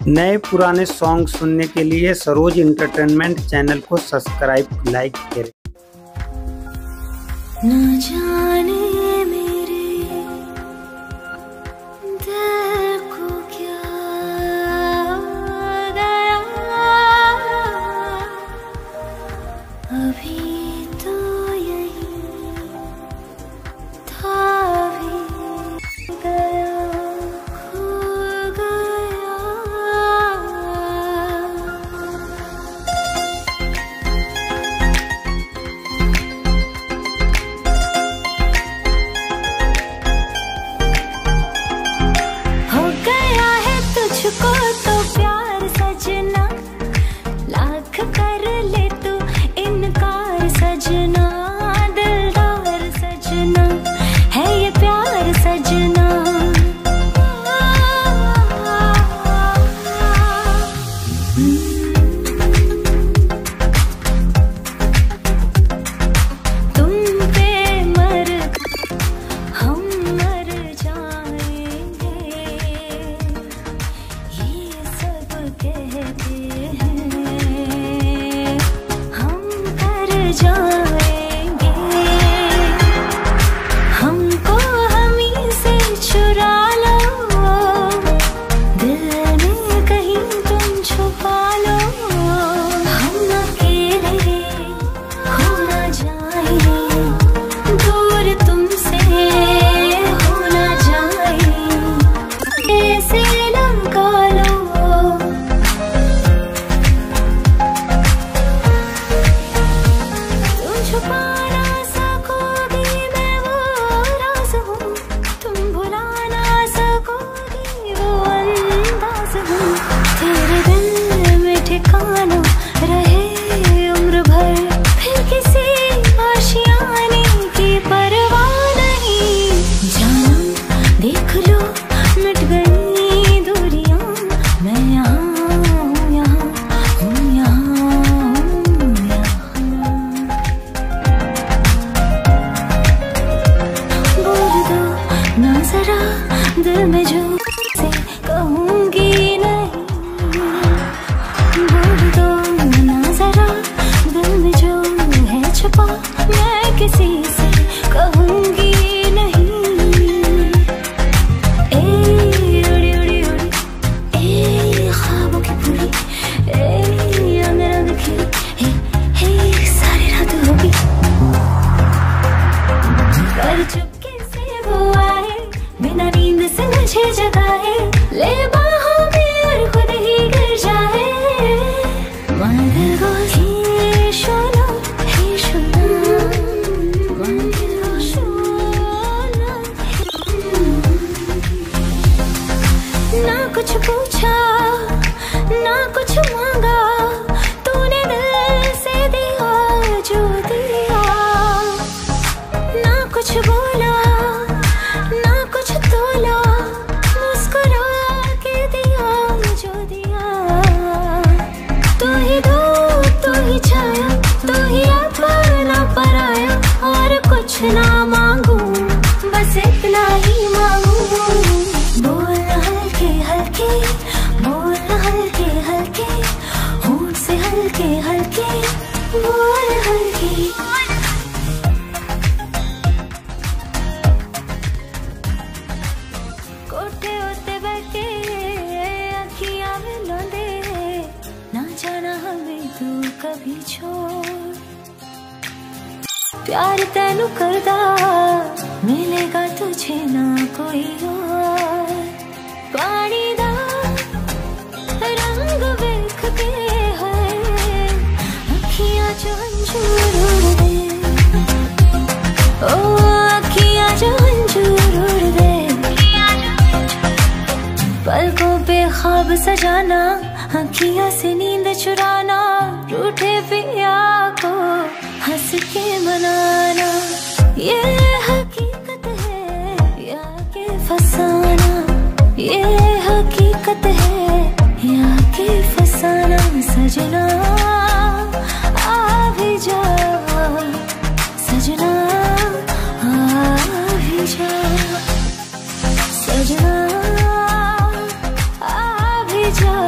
नए पुराने सॉन्ग सुनने के लिए सरोज एंटरटेनमेंट चैनल को सब्सक्राइब लाइक करें। न जाने मेरे दिल को क्या गया, अभी तो यही था भी गया, खो गया। तुझको तो प्यार सजना, लाख कर ले तू इनकार सजना, दिलदार सजना है ये प्यार सजना। तुम पे मर हम मर जाएंगे, कहते हैं हम कर जाएंगे, हमको हमी से चुरा लो, दिल में कहीं तुम छुपा लो, हम अकेले हो ना जाए, दूर तुमसे हो ना जाए, ऐसे लगा लो। छुपा ना सकोगी मैं वो राज हूँ, तुम भुला ना सकोगी वो अंदाज हूँ, तेरे दिल में ठिकाना रहे उम्र भर, फिर किसी आशियाने की परवाह नहीं। जाना देख लो मिट गई दूरियां, मैं यहाँ हूँ, यहाँ हूँ, यहाँ हूँ, यहाँ। बोल दो ना जरा दिल में जो से कहूँगी नहीं, बोल दो ना जरा दिल में जो है छुपा, मैं किसी से कहूँगी नहीं। ए उड़ी उड़ी उड़ी ए ख्वाबों की पूरी, ए रंग रंग की हे सारी रात होगी, कर चुपके से वो आए, बिना नींद से मुझे जगाए, ले बाहों में और खुद ही गिर जाए। My दिल goes he Shola he Shola, my दिल goes शोला। ना कुछ पूछा ना कुछ मांगा, तूने दिल से दिया जो दिया, ना कुछ बोला ना कुछ तोला, मुस्कुरा के दिया जो दिया, तू ही धूप तू ही छाया, तू ही अपना पराया, और कुछ ना मांगू बस इतना ही मांगू। बोल हल्के हल्के, बोल हल्के हल्के, होंठ से हल्के हल्के, बोल हल्के। कोठे होते बैठे अखियां में लौंदे, ना जाना हमें तू कभी छोड़, प्यार तेनू करदा मिलेगा तुझे ना कोई और, पानी दा रंग वेख के है अखियां जो अंजूर उड़ दे, ओ अखियां जो अंजूर उड़ दे, पलकों पे ख्वाब सजाना, अखियां से नींद चुराना, रूठे पिया को हंस के मनाना, ये हकीकत है या के फसाना, ये हकीकत है या के फसाना। सजना आ भी जा, सजना आ भी जा, सजना आ भी जा।